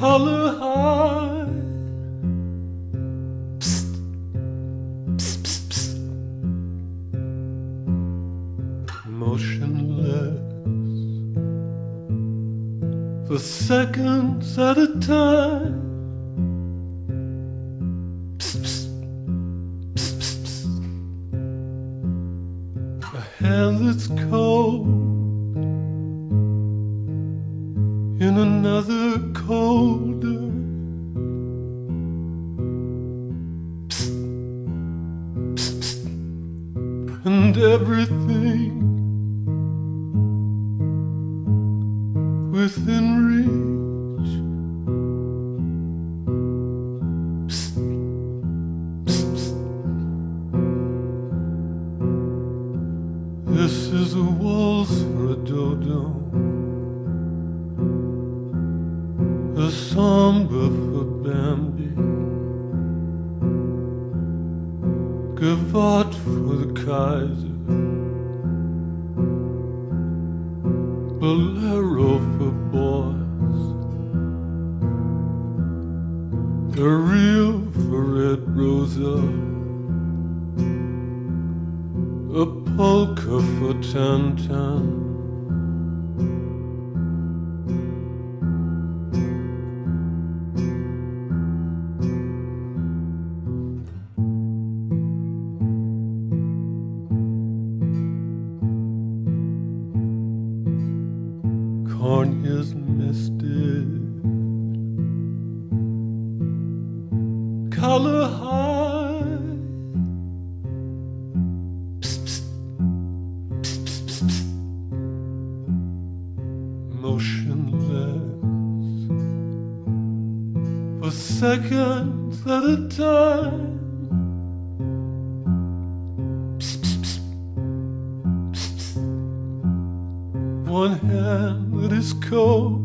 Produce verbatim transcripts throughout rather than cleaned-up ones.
color high. Psst, psst, psst, psst. Motionless for seconds at a time. Psst, psst, psst, psst, psst. A hand that's cold in another colder. Psst, psst, psst. And everything within reach. Psst, psst, psst. This is a waltz for a dodo, a samba for Bambi, gavotte for the Kaiser, bolero for boys, a reel for Red Rosa, a polka for Tan-Tan. Cornea's misted, color high. Psst, psst, psst, psst, psst, psst. Motionless for seconds at a time. Psst, psst, psst, psst, psst. One hand that is cold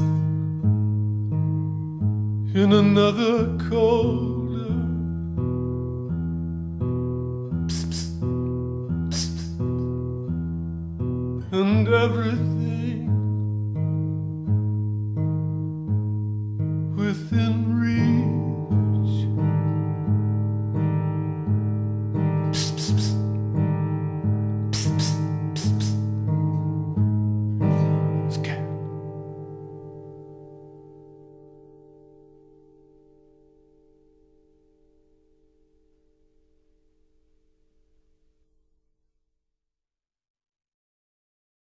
in another colder. Psst, psst, psst, psst. And everything within